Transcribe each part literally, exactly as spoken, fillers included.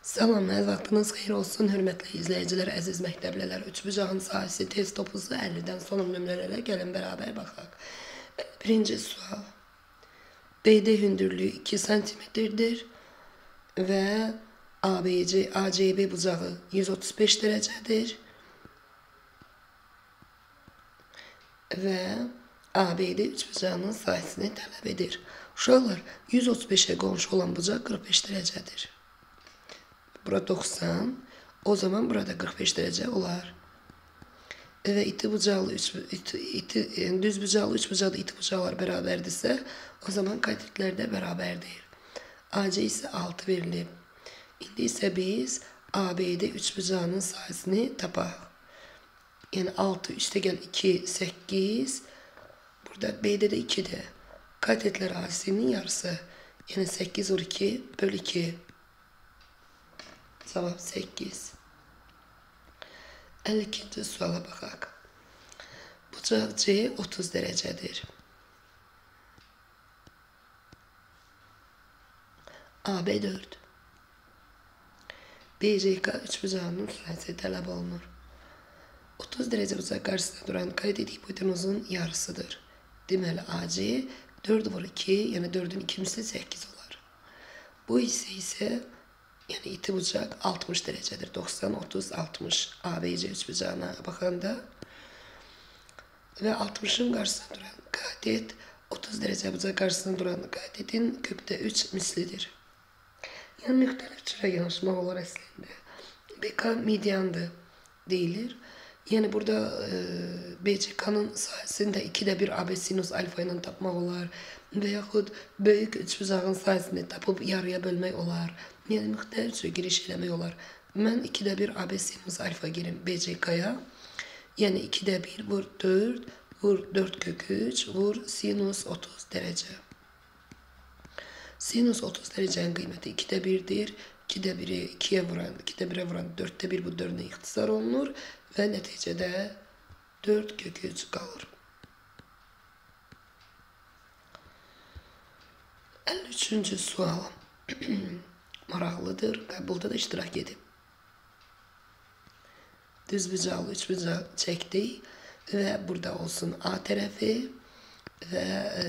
Salam, hər vaxtınız xeyir olsun, hörmətli izləyicilər, əziz məktəblələr. Üç bucağın sahəsi test topusu əllidən son nömrələrə gəlin bərabər baxaq. Birinci sual. B D hündürlüyü iki santimetrdir və A B C, A C B bucağı yüz otuz beş dərəcədir və A B D üç bucağının sahəsini tələb edir. Uşaqlar, yüz otuz beşə qonşu olan bucaq qırx beş dərəcədir. Burada doksan, o zaman burada qırx beş dərəcə olar. Və iti bucaqlı, üç, iti, iti, yəni düz bucaqlı, üç bucaqlı iti bucaqlar bərabərdirsə, o zaman katetlər də bərabərdir. A C isə altı verilib. İndi isə biz A B D üç bucağının sahəsini tapaq. Yəni altı üstə gəl iki, səkkiz. Burada B D də ikidir. Katetlər A C'nin yarısı. Yəni səkkiz vur iki böl iki. Cavab səkkiz. əlli ikinci suala baxaq. Bucaq C otuz dərəcədir. A B dörd. B C K üç bucağının sahəsi tələb olunur. otuz dərəcə bucaq qarşısında duran katet hipotenuzun yarısıdır. Deməli A C dörd vur iki, yəni dördün ikincisi səkkiz olar. Bu hissə isə yəni iti bucaq altmış dərəcədir. doxsan, otuz, altmış. A B C üç bucağına baxanda və altmışın qarşısında duran katet otuz dərəcə bucaq qarşısında duran katetin kökdə üç mislidir. Yəni müxtəlif cürə yanaşmaq olur əslində. B K mediandır deyilir. Yəni burada e, B C K'nın sahəsində ikidə bir A B sinus alfa ilə tapmaq olar və yaxud böyük üç bucağın sahəsini tapıb yarıya bölmək olar. Yəni müxtəlif cür giriş eləmək olar. Mən ikidə bir A B sinus alfa girim B C K'ya. Yəni ikidə bir vur dörd, vur dörd kök üç, vur sinus otuz dərəcə. Sinus otuz dərəcənin qiyməti ikidə birdir. ikidə biri ikiyə vuran, ikidə birə vuran dörddə bir bu dördünə ixtisar olunur və nəticədə dörd kök üç qalır. əlli üçüncü sual maraqlıdır, qəbulda da iştirak edib. Düz bucaqlı üç bucaq çəkdik və burada olsun A tərəfi və e,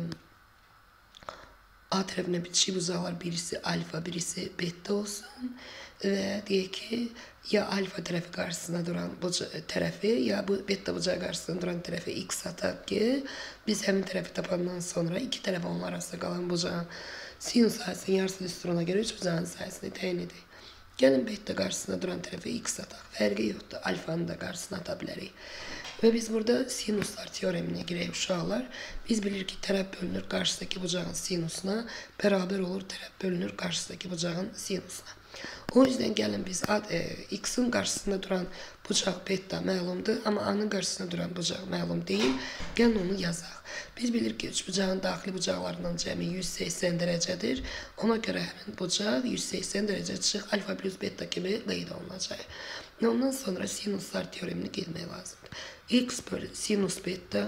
A tərəfinə bitişik bucaqlar birisi alfa, birisi beta olsun və deyək ki, ya alfa tərəfi qarşısında duran bucaq tərəfi, ya bu beta bucağı qarşısında duran tərəfi x ataq ki, biz həmin tərəfi tapandan sonra iki tərəf onlar arasında qalan bucağın sinus sahəsinin yarısı düsturuna görə üç bucağın sahəsini təyin edək. Gəlin beta qarşısında duran tərəfi x ataq. Fərqi yoxdur, alfanı da qarşısına ata bilərik. Və biz burada sinuslar teoreminə girək uşaqlar. Biz bilir ki, tərəf bölünür qarşısındakı bucağın sinusuna, bərabər olur tərəf bölünür qarşısındakı bucağın sinusuna. O yüzden gəlin biz e, x-in qarşısında duran bucaq beta məlumdur, amma a-nın qarşısında duran bucaq məlum deyil. Gəlin onu yazaq. Biz bilir ki, üç bucağın daxili bucaqlarından cəmi yüz səksən dərəcədir. Ona görə həmin bucaq yüz səksən dərəcə çıx alfa plus beta kimi qeyd olunacaq. Ondan sonra sinuslar teoremini qeydmək lazımdır. X bölü sinus beta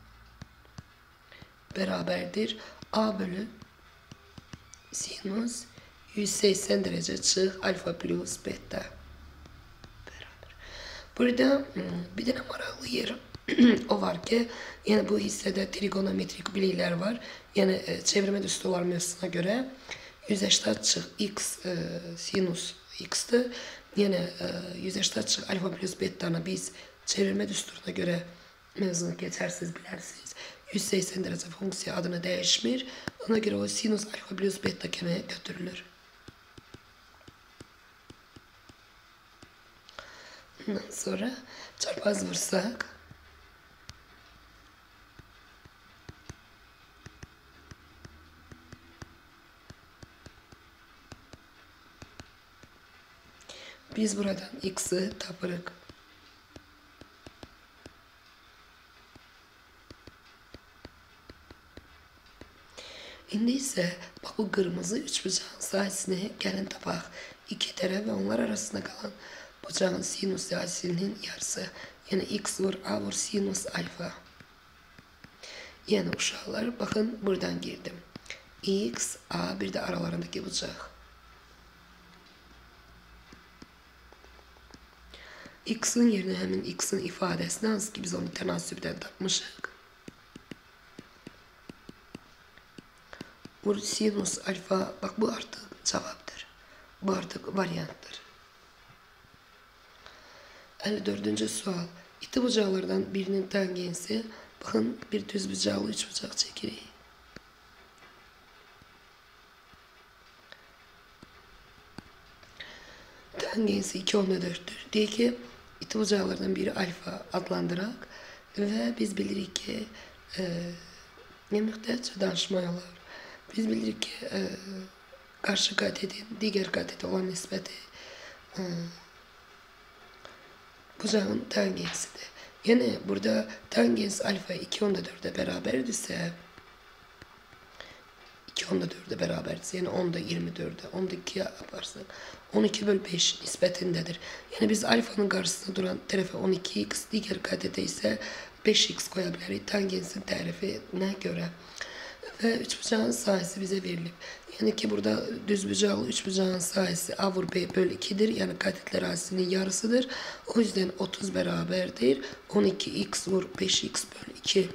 bərabərdir A bölü sinus yüz səksən dərəcə çıx alfa plus beta bərabər. Burada bir dənə maraqlı yer o var ki, yəni bu hissədə trigonometrik biliklər var. Yəni çevirmə düsturlar mövzusuna görə yüz səksən çıx x e, sinus x-dir. Yəni yüz səksən çıx alfa plus beta'nı biz çevirmə düsturuna görə mövzunu keçərsiz bilərsiniz. yüz səksən dərəcə funksiya adını dəyişmir. Ona görə o sinus alfa plus beta kimi götürülür. Ondan sonra çarpaz vursaq biz buradan x'i tapırıq. İndi isə bax bu qırmızı üç bucağın sahəsini gəlin tapaq. İki tərəf və onlar arasında qalan bucağın sinus sahəsinin yarısı. Yəni x vur a vur sinus alfa. Yəni uşaqlar baxın buradan girdim. X, a bir də aralarındakı bucaq. x'in yerine hemen x'in ifadesini hansı ki biz onu tenasübden tapmışık. Bu sinüs alfa, bak bu artık cevaptır. Bu artık varyanttır. elli dördüncü sual. İti bucaklardan birinin tangensi, bakın bir düz bucaklı üç bucak çekirdeği. Tangensi iki onda dörttür. Diye ki iti bucaklardan biri alfa adlandırak ve biz bilirik ki e, ne mühtaç danışmayalar. Biz bilirik ki e, karşı katetin diğer katete olan nispeti e, bucağın tangensidir. Yani burada tangens alfa iki onda dörde beraberdirse iki onda dörde beraberdirse yani onda yirmi dörde onda ikiye yaparsak on iki bölü beş nispetindedir. Yani biz alfanın karşısında duran tarafa on iki x, diğer katete ise beş x koyabiliriz tangensin tarifine göre. Ve üç bucağın sayısı bize verilir. Yani ki burada düz bucaklı üç bucağın sayısı a vur b bölü iki'dir. Yani katetler arasının yarısıdır. O yüzden otuz beraberdir. on iki x vur beş x bölü iki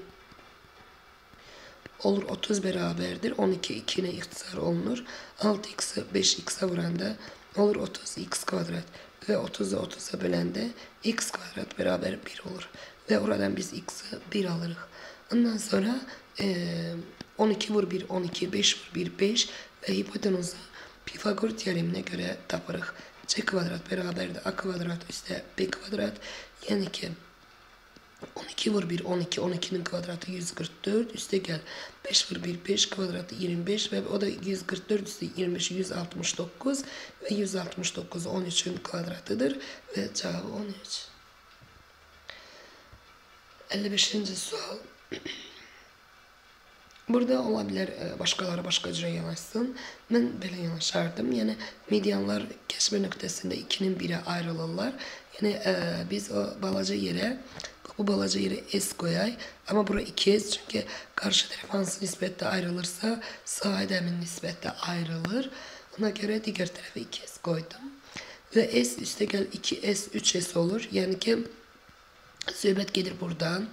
olur otuz beraberdir. on iki iki'ne ihtisar olunur. altı x'i beş x'e vuranda olur otuz x kvadrat. Ve otuz'u otuz'a bölende x kvadrat beraber bir olur. Ve oradan biz x'i bir alırız. Ondan sonra ee, on iki vur bir on iki, beş vur bir beş ve hipotenuzu Pifagor teoremine göre taparız. C kvadrat beraber a kvadrat üstte b kvadrat. Yani ki on iki vur bir on iki, on iki'nin kvadratı yüz kırk dört üstte gel. beş vur bir beş kvadratı yirmi beş ve o da yüz kırk dört üstte yirmi beş yüz altmış dokuz ve yüz altmış dokuz on üç'ün kvadratıdır ve cevabı on üç. elli beşinci sual. Burada olabilir başkaları başka cüre yanaşsın. Ben böyle yanaşardım. Yani medyanlar kesme noktasında ikinin bire ayrılırlar. Yani e, biz o balaca yere bu balaca yere S koyay. Ama bura iki S çünkü karşı taraf hansı nispette ayrılırsa sağ edemin nispette ayrılır. Ona göre diğer tarafa iki S koydum. Ve S üstte gel iki S üç S olur. Yani ki söhbet gelir buradan.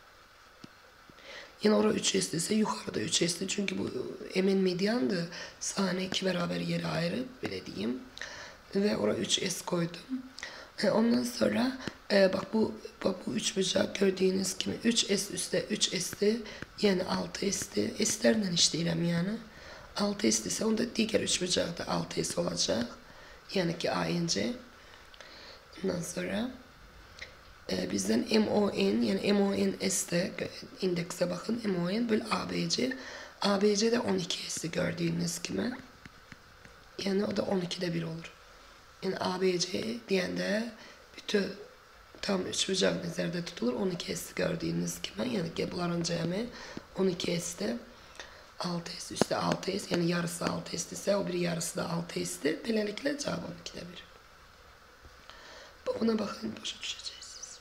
Yani orada üç S ise yukarıda üç S çünkü bu emin medyandı. Sahne iki beraber yere ayrı bile diyeyim. Ve oraya üç S koydum. Ondan sonra e, bak bu bak bu üç bucak gördüğünüz gibi üç S üstte üç S'ti. Yani altı S'ti. S'lerden işleyeceğim yani. altı S ise onda diğer üç bucak da altı S olacak. Yani ki A N C. Ondan sonra Ee, bizden M O N yani M O N S'te indekse bakın M O N bölü A B C. A B C de on iki S'i gördüğünüz gibi. Yani o da on iki'de bir olur. Yani A B C diyende bütün tam üç bucak nazarda tutulur. on iki S gördüğünüz gibi. Yani bunların cemi on iki S'te altı S üstte altı S yani yarısı altı S ise o bir yarısı da altı S'ti. Böylelikle cevap on iki'de bir. Buna bakın başa düşeceğiz.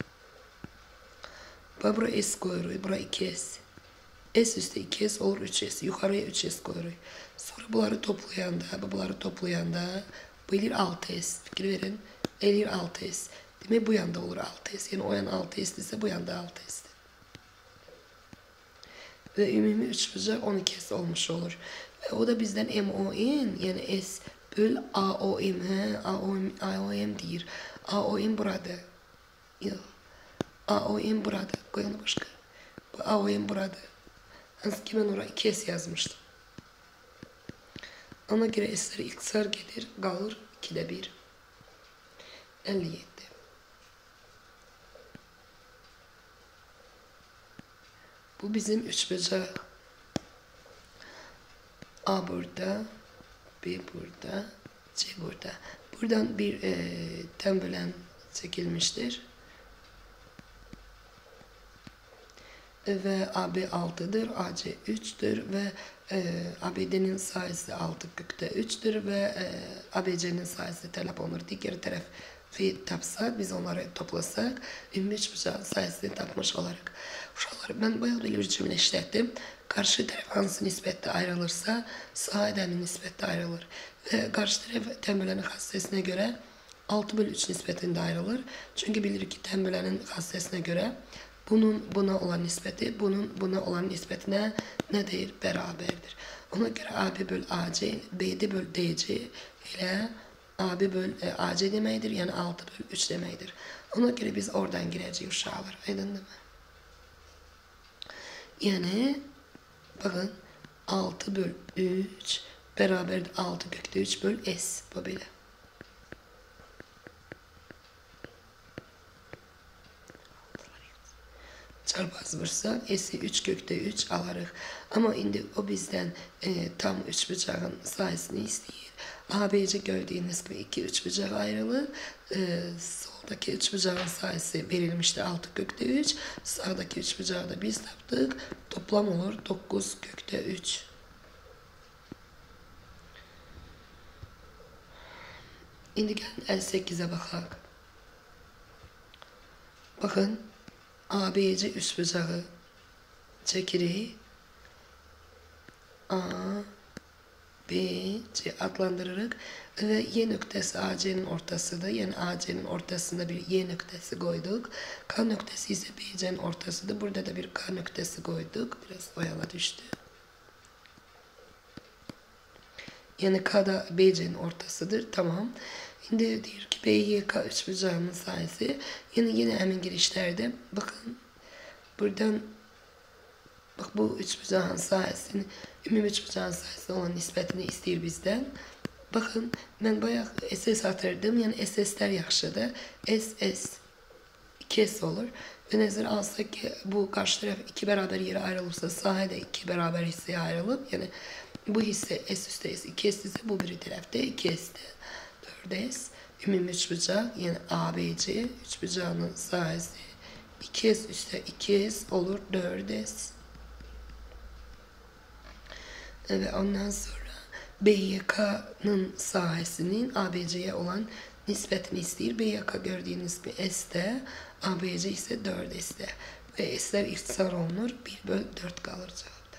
Bura S koyuyoruz. Bura iki S. S üstte iki S olur üç S. Yukarıya üç S koyuyoruz. Sonra bunları toplayanda, bunları toplayanda gelir altı S. Fikir verin. Gelir altı S. Demek bu yanda olur altı S. Yani o yan altı S ise bu yanda altı S. Ve ümumi üç bucak on iki S olmuş olur. Ve o da bizden M O N yani S böl A O M. He, A O M, A O M değil. A O M burada. Yok. A O M burada. Koyalım başka. Bu A O M burada. Hansı ki ben oraya iki S yazmıştım. Ona göre S'leri iksar gelir. Kalır iki'de bir. elli yedi. Bu bizim üç bucak. A burada. B burada. C burada. Buradan bir e, tembelen çekilmiştir. Ve A B altı'dır, A C üç'tür ve e, A B D'nin sayısı altı kökte üç'tür ve e, A B C'nin sayısı telap olur. Diğer taraf fi tapsa biz onları toplasak ümumi üç bucağın sayısını tapmış olarak. Uşaqlar ben bayağı böyle bir cümle işlettim. Karşı taraf hansı nispette ayrılırsa sağ edemin nispette ayrılır. Ve karşı taraf tembelenin hassasiyetine göre altı bölü üç nispetinde ayrılır. Çünkü bilir ki tembelenin kastesine göre bunun buna olan nispeti, bunun buna olan nispetine nedir? Beraberdir. Ona göre A B bölü A C, B D bölü D C ile A B bölü e, A C demektir. Yani altı bölü üç demektir. Ona göre biz oradan gireceğiz uşağlar. Aydın mı? Yani bakın altı bölü üç beraber altı kökte üç bölü S. Bu böyle. Çarpaz vursak S'i üç kökte üç alarıq. Ama indi o bizden e, tam üç bıçağın sayısını istiyor. A B C gördüğünüz gibi iki üç bıçak ayrılır. E, soldaki üç bıçağın sayısı verilmişti altı kökte üç. Sağdaki üç bıçağı da biz taptık. Toplam olur dokuz kökte üç. Şimdi gelin elli sekize bakalım. Bakın A B C üç bıçağı çekirdeği A B C adlandırarak ve Y nöqtəsi A C'nin ortasıdır. Yani A C'nin ortasında bir Y nöqtəsi koyduk. K nöqtəsi ise B C'nin ortasıdır. Burada da bir K nöqtəsi koyduk. Biraz oyala düştü. Yani K da B C'nin ortasıdır. Tamam. Şimdi diyor ki B Y K üç bıçağının sayısı. Yani yine hemen girişlerde bakın buradan bak bu üç bıçağın sayesini, ümumi üç bıçağın sayesinde olan nispetini istiyor bizden. Bakın ben bayağı S S atırdım. Yani S S'ler yaxşıdır. S S iki S olur. Ve nezir alsak ki bu karşı taraf iki beraber yere ayrılırsa sahada iki beraber hisseye ayrılıp yani bu hisse S üstte S iki S ise bu bir tarafta iki S'de dört S. Ümumi üç bıçak yani A B C üç bıçağının sayesi iki S üstte iki S olur dört S. Ve ondan sonra B Y K'nın sahesinin A B C'ye olan nispetini istiyor. B Y K gördüğünüz gibi S'de, A B C ise dört S'de. Ve S'ler ihtisar olunur. bir bölü dört kalır cevapta.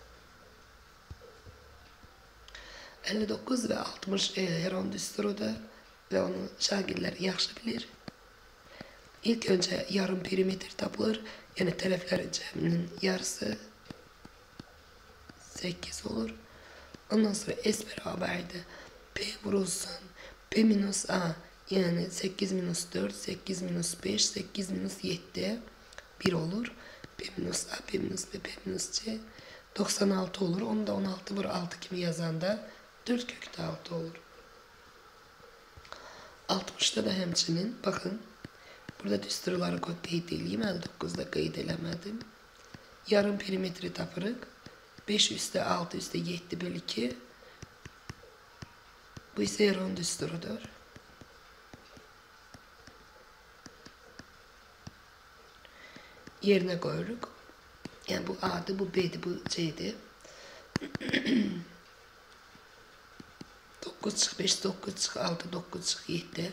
elli dokuz ve altmış e, Heron düsturudur. Ve onu şagirler yaxşı bilir. İlk önce yarım perimetre tapılır. Yani taraflar ceminin yarısı sekiz olur. Ondan sonra S beraberdi. P vurulsun. P minus A yani sekiz minus dört, sekiz minus beş, sekiz minus yedi bir olur. P minus A, P minus B, P minus C doksan altı olur. Onu da on altı vur altı kimi yazanda dört kökte altı olur. altmışta da hemçinin bakın burada düsturları qeyd edeyim. elli dokuzda qeyd eləmədim. Yarım perimetre tapırıq. beş üstte altı üstte yedi bölü iki. Bu ise Heron düsturudur. Yerine koyuyoruz. Yani bu A'dı, bu B'di, bu C'di. dokuz çık beş, dokuz çık altı, dokuz çık yedi.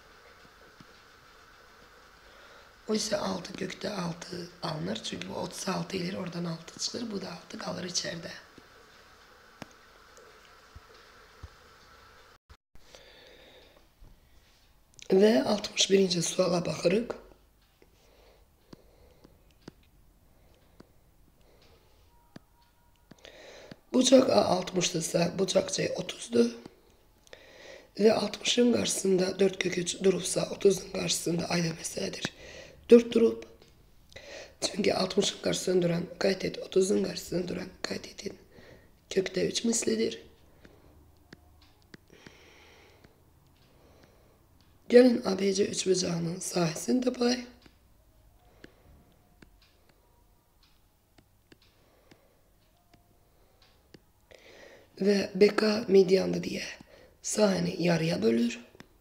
O ise altı kökte altı alınır. Çünkü bu otuz altı ileri oradan altı çıkır. Bu da altı kalır içeride. Ve altmış birinci suala baxırıq. Bucaq A altmışdırsa bucaq C otuzdur. Ve altmışın qarşısında dört kök üç durubsa otuzun qarşısında ayrı məsələdir. dört durub. Çünkü altmışın qarşısında duran qeyd et, otuzun qarşısında duran qeyd edin. Kökte üç mislidir. Gelin A B C üç bıcağının sahəsini tapaq. Ve B K mediandı diye sahəni yarıya bölür.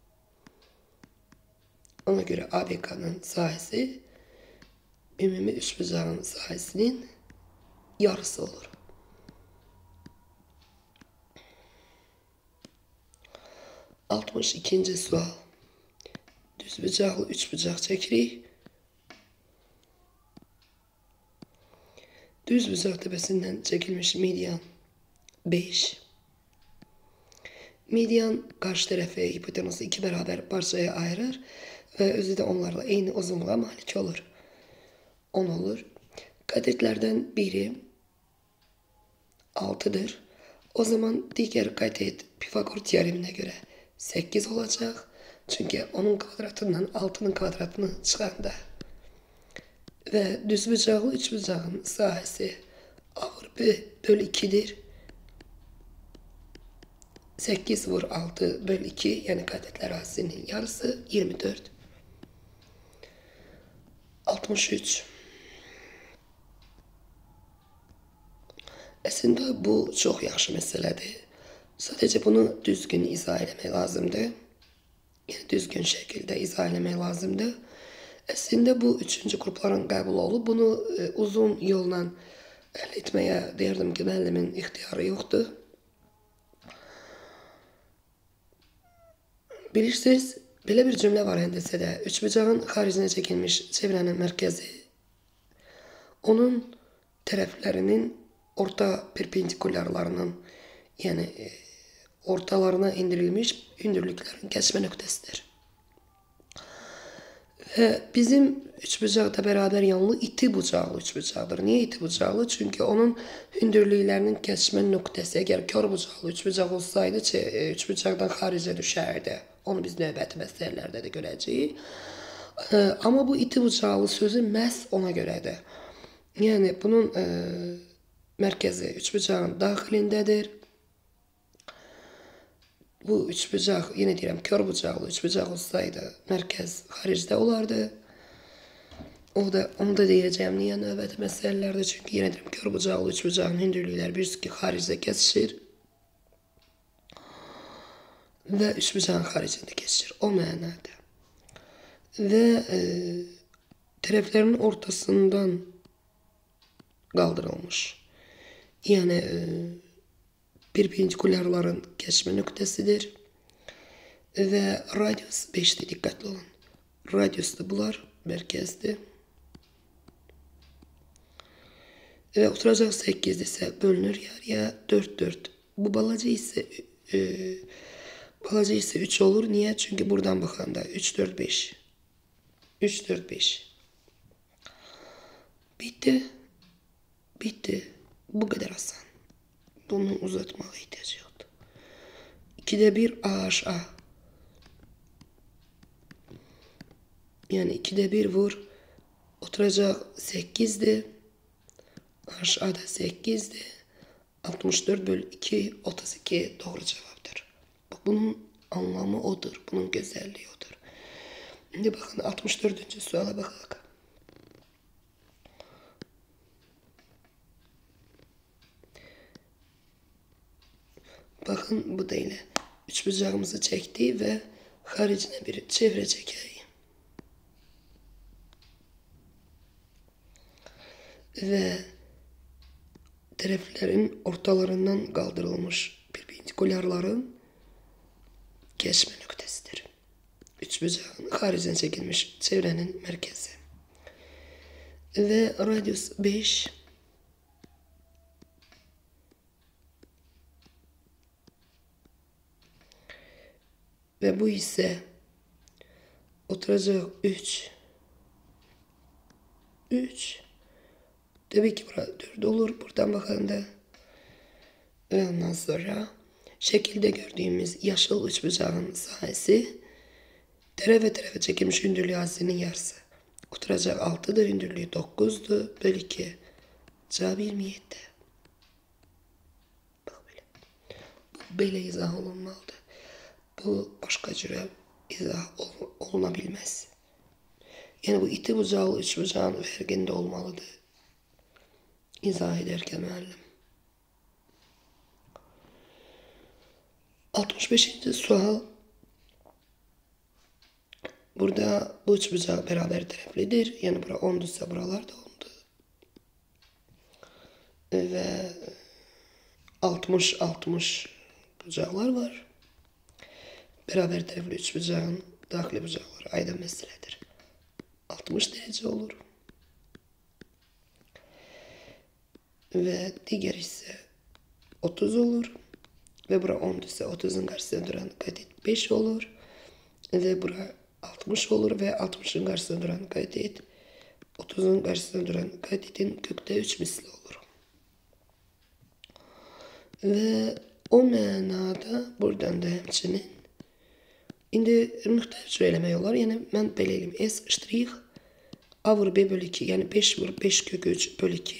Ona göre A B K'nın sahəsi ümumi üç bıcağın sahəsinin yarısı olur. altmış ikinci sual. Düz bıcaqlı üç bıcaq çekirik. Düz bıcaq tepesinden çekilmiş median beş. Median karşı tarafı hipotenusu iki beraber parçaya ayırır ve özü de onlarla aynı uzunluğa malik olur. on olur. Katetlerden biri altıdır. O zaman diğer katet Pifagor teoremine göre sekiz olacak. Çünkü onun kvadratından altının kvadratını çıkardı. Ve düz bucaklı üç bucağın sahesi Avrupa bölü ikidir. sekiz vur altı bölü iki yani katetler arasının yarısı yirmi dört. altmış üç. Aslında bu çok yaxşı meseledir. Sadece bunu düzgün izah etmek lazımdı. Yani düzgün şekilde izah etmek lazımdı. Aslında bu üçüncü grupların kabul olup bunu e, uzun yolla elde etmeye derdim ki müəllimin ihtiyarı yoktu. Bilirsiniz, böyle bir cümle var hendesede. Üç bucağın haricine çekilmiş çevrenin merkezi onun taraflarının orta perpendikularlarının yani e, ortalarına indirilmiş hündürlüklerin kesme noktasıdır. Ve bizim üç bucakta beraber yanlı iti bucaklı üç bucakdır. Niye iti bucaklı? Çünkü onun hündürlüklerinin kesme noktası eğer kör bucaklı üç bucak olsaydı üç bucaktan harice düşerdi. Onu biz növbəti məsələlərdə də görəcəyik. Ama bu iti bucaklı sözü məhz ona görədir. Yani bunun e, merkezi üç bucağın daxilindedir. Bu üç bucaq, yine deyirəm, kör bucaqlı üç bucaq olsaydı merkez haricdə olardı. O da, onu da diyeceğim niye növbəti məsələlərdə. Çünkü yine deyirəm, kör bucaqlı üç bucağın hündürlükləri bir ki haricdə kesişir. Ve üç bucağın haricinde kesişir. O mənada. Ve e, tarafların ortasından kaldırılmış. Yani e, perpendikularların kesme noktasıdır. Ve radius beşte dikkatli olun. Radius da bular merkezde. Ve oturacak sekiz ise bölünür yarıya dört dört. Bu balaca ise e, balaca ise üç olur. Niye? Çünkü buradan bakanda üç dört beş. üç dört beş. Bitti. Bitti. Bu kadar Hasan. Bunu uzatmaya ihtiyacı yoktu. ikide bir A H A. Yani ikide bir vur. Oturacak sekizdi. H A da sekizdi. altmış dört bölü iki otuz iki doğru cevaptır. Bunun anlamı odur. Bunun güzelliği odur. Şimdi bakın altmış dördüncü suala bakalım. Bakın bu da yine üç bucağımızı çekti ve haricine bir çevre çekeyim. Ve tarafların ortalarından kaldırılmış perpendikularların kesme noktasıdır. Üç bucağın haricine çekilmiş çevrenin merkezi. Ve radius beş. Ve bu ise oturacak üç. üç. Tabii ki burada dört olur. Buradan bakalım da. Ve ondan sonra şekilde gördüğümüz yaşıl üç bucağın sahesi tarafa tarafa çekilmiş hündürlüğü azinin yarısı. Oturacak altıdır. Hündürlüğü dokuzdu. Bölü iki. Cevap yirmi yedi. Bak böyle. Bu böyle izah olunmalıdır. Bu başka cüre izah ol, olunabilmez. Yani bu iti bucağlı üç bucağın verginde olmalıdır. İzah ederken müəllim. altmış beşinci sual. Burada bu üç bucak beraber taraflıdır. Yani bura onduysa buralar da ondu. Ve altmış altmış bucaklar var. Beraber taraflı üç bucağın daxili bucaqları aydın meseledir. altmış derece olur. Ve diğer ise otuz olur. Ve bura on ise otuzun karşısında duran katet beş olur. Ve bura altmış olur ve altmışın karşısında duran katet otuzun karşısında duran katetin kökte üç misli olur. Ve o manada buradan da hemçinin indi mühtelif söyleme olar. Yani ben belirleyeyim. S ştrih A vur B bölü iki. Yani beş vur beş kök üç bölü iki.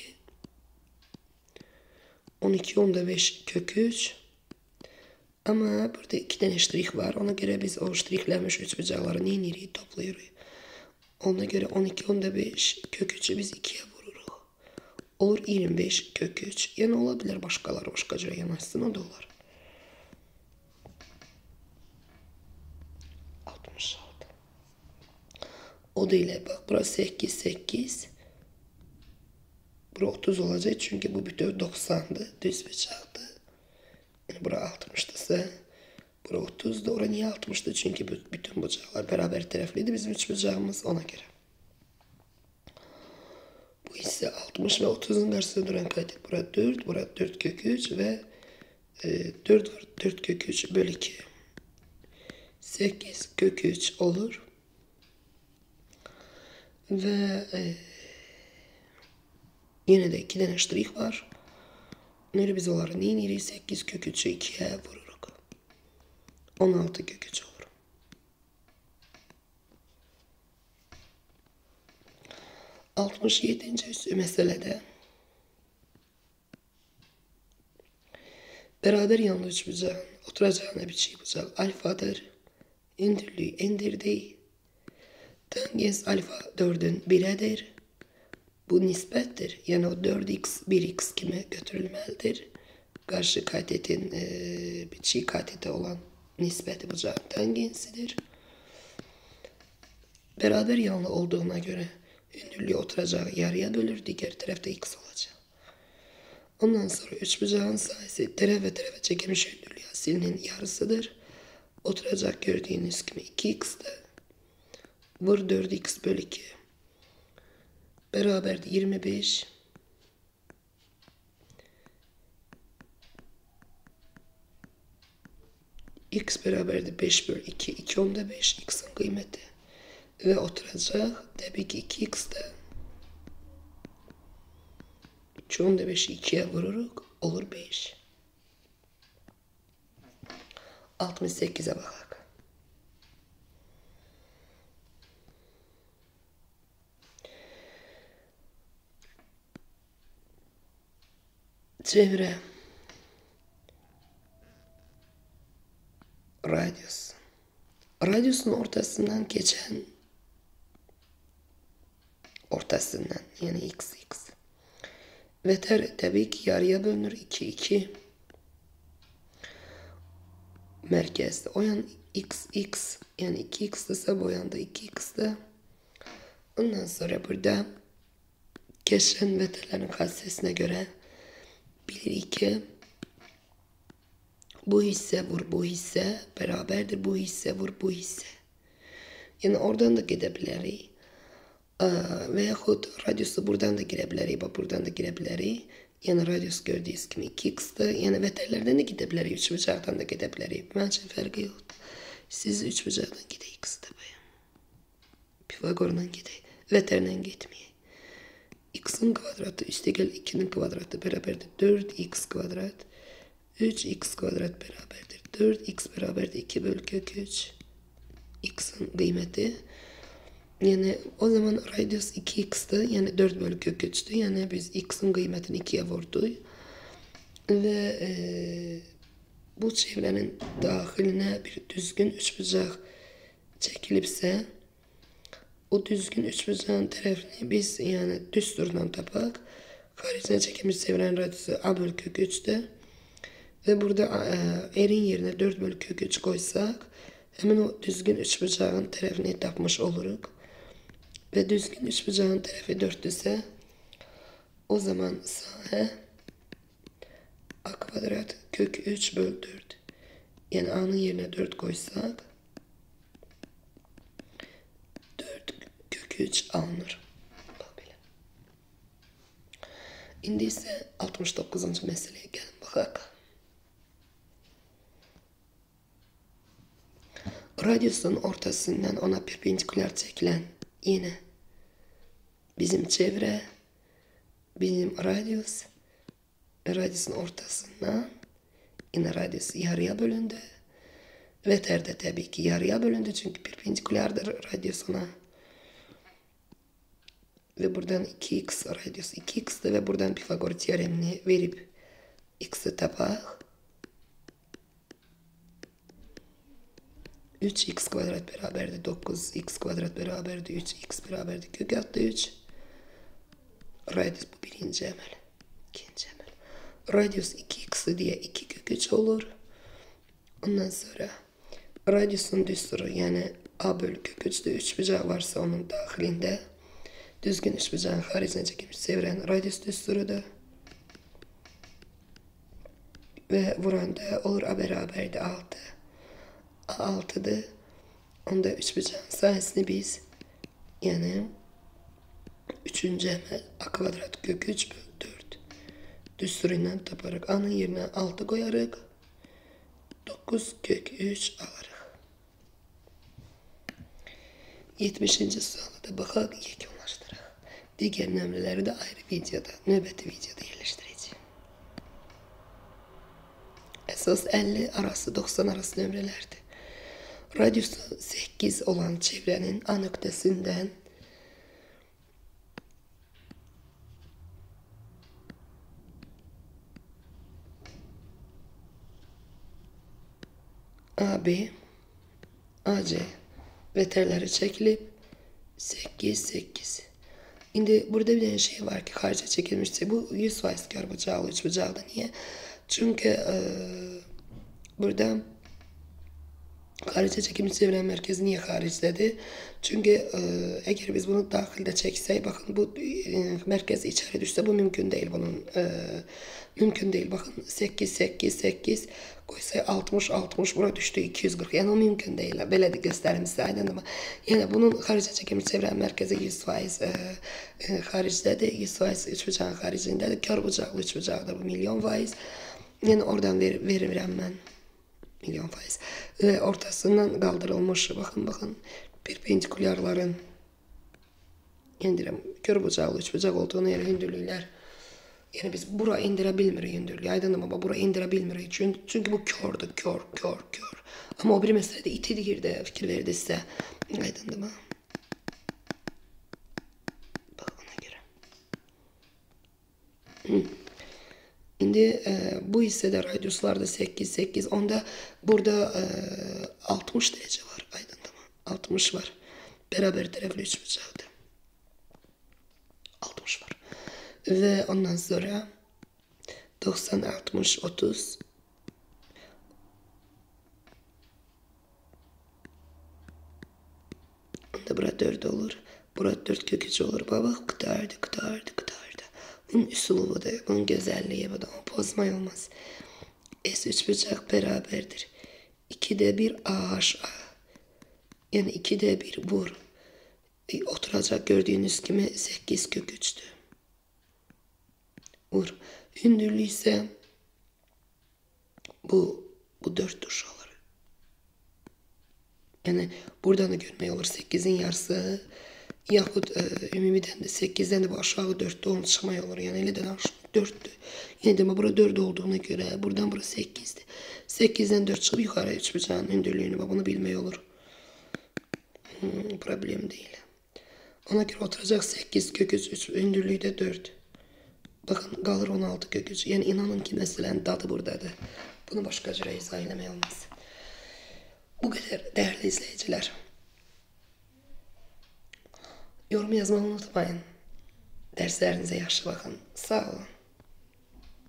on iki onda beş kök üç. Ama burada iki tane ştrih var. Ona göre biz o ştrihlenmiş üç bucakları neyini topluyoruz. Ona göre on iki onda beş kök üçü biz ikiye vururuz. Olur yirmi beş kök üç. Yani olabilir başkaları başka cüre yanaşsın, o da olur. altmış altı. O da ile bak burası sekiz sekiz. Bura otuz olacak çünkü bu bütün doksandı. Düz bucaktı. Yani bura altmıştı. Bura otuzdu. Orada niye altmıştı? Çünkü bütün bucaklar beraber taraflıydı. Bizim üç bucağımız ona göre. Bu ise altmış ve otuzun karşısında duran katet. Bura dört. Bura dört kök üç ve e, dört var. dört kök üç bölü iki. sekiz kök üç olur. Ve e, yine de iki tane ştrih var. Nere biz olar? Neyini sekiz kök üçü ikiye vururuz. on altı kök üç olur. altmış yedinci üssü meselede beraber yanlı üç bucağın oturacağına bir şey bucak alfadır. İndirliği indirdiği tangens alfa dördün biredir. Bu nispettir. Yani o dört x bir x kime götürülmelidir. Karşı katetin e, bir çiğ katete olan nispeti bucağın tangensidir. Beraber yanlı olduğuna göre ünlülüğü oturacağı yarıya bölür. Diğer tarafta x olacak. Ondan sonra üç bucağın sayısı taraf ve tarafa çekilmiş ünlülüğü asilinin yarısıdır. Oturacak gördüğünüz gibi iki x'de vur dört x bölü iki. Beraber de yirmi beş. X beraber de beş bölü iki. iki onda beş. X'in kıymeti. Ve oturacak. Tabii ki iki x'de. üç onda beşi ikiye vururuk. Olur beş. altmış sekize bakak. Çevre. Radyus. Radyusun ortasından geçen ortasından yani x x. Veter tabii ki yarıya bölünür. iki iki. Merkezde. O yan x x yani iki x ise bu yanda iki x'de. Ondan sonra burada geçen veterlerin katsesine göre bilir ki bu hisse vur bu hisse beraberdir. Bu hisse vur bu hisse. Yani oradan da gidebiliriz. Veyahut radyusu buradan da girebiliriz. Bak buradan da girebiliriz. Yani radyus gördüğünüz gibi iki x'de. Yani veterlerden de gidebiliriz. üç bucaktan da gidebiliriz. Bence farkı yok. Siz üç bucaktan gide x'de bayan. Pifagor'dan gide. Veterden gitmeyin. X'in kvadratı üstte gel ikinin kvadratı beraberdir. dört x kvadrat. üç x kvadrat beraberdir. dört x beraberdir. iki bölü kök üç. X'in kıymeti. Yani o zaman radius iki x'ti. Yani dört bölü kök üç'tü. Yani biz x'in kıymetini ikiye vurduk. Ve e, bu çevrenin dahiline bir düzgün üçbucak çekilipse o düzgün üçbucağın tarafını biz yani düsturdan tapak. Haricine çekilmiş çevrenin radiusu a bölü kök üç'tü. Ve burada e, erin yerine dört bölü kök üç koysak hemen o düzgün üçbucağın tarafını tapmış oluruz. Ve düzgün üçbucağın tarafı dört ise o zaman sahe a kvadrat kök üç bölü dört. Yani a'nın yerine dört koysak dört kök üç alınır. Şimdi ise altmış dokuzuncu meseleye gelin bakalım. Radyosunun ortasından ona perpendiküler çekilen yine bizim çevre, bizim radyus, radyusun ortasından yine radyus yarıya bölündü. Veter de tabii ki yarıya bölündü çünkü perpendikülerdir radyusuna. Ve buradan iki x radyus iki x'ti ve buradan Pifagor teoremini verip x'i tapak. üç x kvadrat beraberdi dokuz x kvadrat beraberdi üç x beraberdi kök altı üç. Radyus bu birinci emel. İkinci emel. Radyus iki x diye iki kök üç olur. Ondan sonra radyusun düsturu yani a bölü kök üçte üç bucağı varsa onun dahilinde düzgün üç bucağın haricine çekilmiş çeviren radyus düsturudur. Ve vuran da olur a beraberdi altı. a altı'dı. Onda üç bucağın sayesinde biz yani üçüncü emel a kvadrat kök üç bölü dört düsturuyla taparak a'nın yerine altı koyarak dokuz kök üç alarak. yetmişinci sualı da bakalım yekunlaştırarak. Diğer nömreleri de ayrı videoda, nöbeti videoda yerleştireceğim. Esas elli arası doksan arası nömrelerdi. Radyusu sekiz olan çevrenin A noktasından A B, A C veterleri çekilip sekiz sekiz. Şimdi burada bir tane şey var ki harca çekilmişse bu yüz faiz kar bucağı üç bucağı da niye? Çünkü e, burada harice çekilmiş çevren merkezi niye hariç dedi? Çünkü e, eğer biz bunu dahilde çeksek bakın bu e, merkez içeri düşse bu mümkün değil bunun. E, mümkün değil. Bakın sekiz sekiz sekiz koysa altmış altmış bura düştü iki yüz kırk. Yani o mümkün değil. Böyle de göstereyim size aynen ama. Yani bunun harice çekilmiş çevren merkezi yüz faiz e, e, haricde de yüz faiz üç bucağın haricinde de kör bucaklı üç bucağı da bu milyon faiz. Yani oradan ver, veririm ben. Milyon faiz. Ve ortasından kaldırılmış. Bakın bakın. Perpendikülerlerin indirim. Kör bucaklı üç bucak olduğunu yer hündürlüler. Yani biz bura indirebilmiyoruz hündürlüğü. Aydın ama bura indirebilmiyoruz. Çünkü, çünkü bu kördü. Kör, kör, kör. Ama o bir meselede iti girdi. Fikir verdi size. Aydın mı? Bak ona göre. Hı. Şimdi e, bu hissede radyuslarda sekiz sekiz onda burada e, altmış derece var. Aydın tamam. altmış var. Beraber taraflı üç bucaktı. altmış var. Ve ondan sonra doksan altmış otuz onda burada dört olur. Burada dört kök üç olur. Baba kıtardı kıtardı kıtardı. Bunun üslubu da, bunun güzelliği bu da. O bozma olmaz. S üç bucak beraberdir. ikide bir A H A. Yani ikide bir vur. E, oturacak gördüğünüz gibi sekiz kök üçtü. Vur. Hündürlüğü ise bu bu dört tuş olur. Yani buradan da görmeye olur. sekizin yarısı yahut e, ümumiden de sekizden de bu aşağı dörtte on çıkmaya olur. Yani elden aşağı dörttü. Yine de burada dört olduğuna göre buradan burası sekizdi. sekizden dört çıkıp yukarı üç bucağın hündürlüğünü bunu bilmeye olur. Hmm, problem değil. Ona göre oturacak sekiz kök üç hündürlüğü de dört. Bakın kalır on altı kök üç. Yani inanın ki mesela dadı buradadır. Bunu başka türlü izah etmeye olmaz. Bu kadar değerli izleyiciler. Yorum yazmayı unutmayın. Derslerinize yaxşı bakın. Sağ olun.